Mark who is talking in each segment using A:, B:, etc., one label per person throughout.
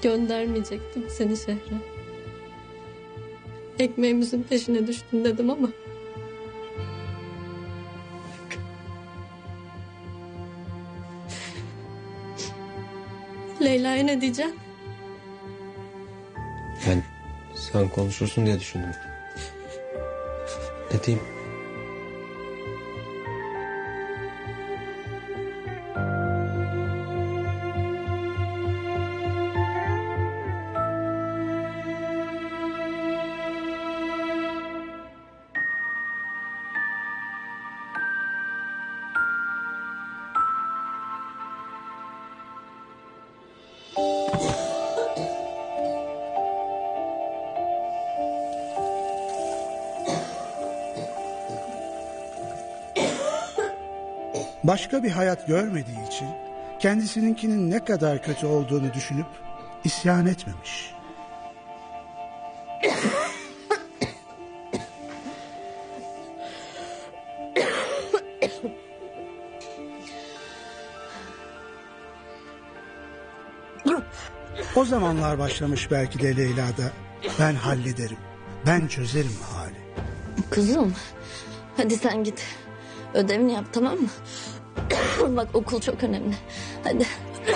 A: Göndermeyecektim seni şehre. Ekmeğimizin peşine düştün dedim ama... Leyla'ya ne diyeceğim?
B: Ben sen konuşursun diye düşündüm. Ne diyeyim?
C: Başka bir hayat görmediği için kendisininkinin ne kadar kötü olduğunu düşünüp isyan etmemiş. O zamanlar başlamış belki de Leyla'da ben hallederim, ben çözerim hali.
A: Kızım, hadi sen git. Ödevini yap, tamam mı? Bak, okul çok önemli. Hadi.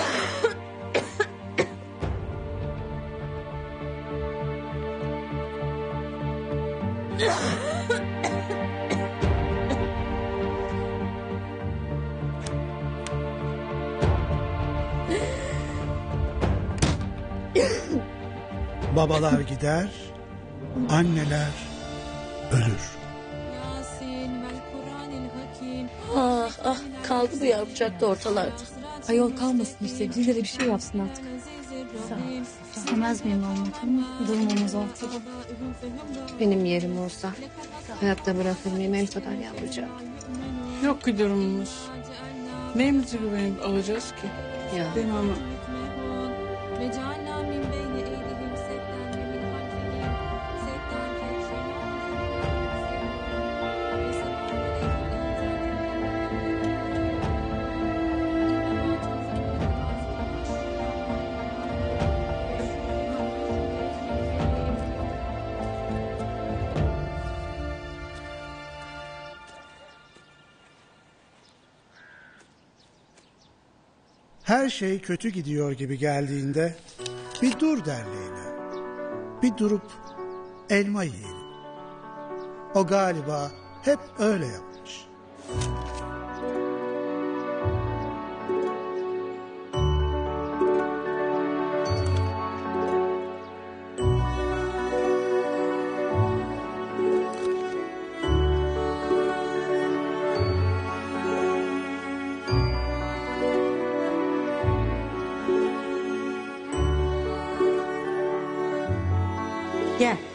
C: Babalar gider, anneler ölür.
A: Ah ah, kaldı bu yavrucak da ortalarda.
D: Ayol kalmasın işte, birileri bir şey yapsın artık.
E: İstemez miyim olmak ama durumumuz ortada.
F: Benim yerim olsa hayatta bırakır mıyım ev kadar yavrucağı?
G: Yok ki durumumuz. Neyimizi güvenip alacağız ki?
F: Ya.
G: Değil mi ama?
C: Her şey kötü gidiyor gibi geldiğinde bir dur der Leyla. Bir durup elma yiyelim. O galiba hep öyle yapmış.
D: Gel.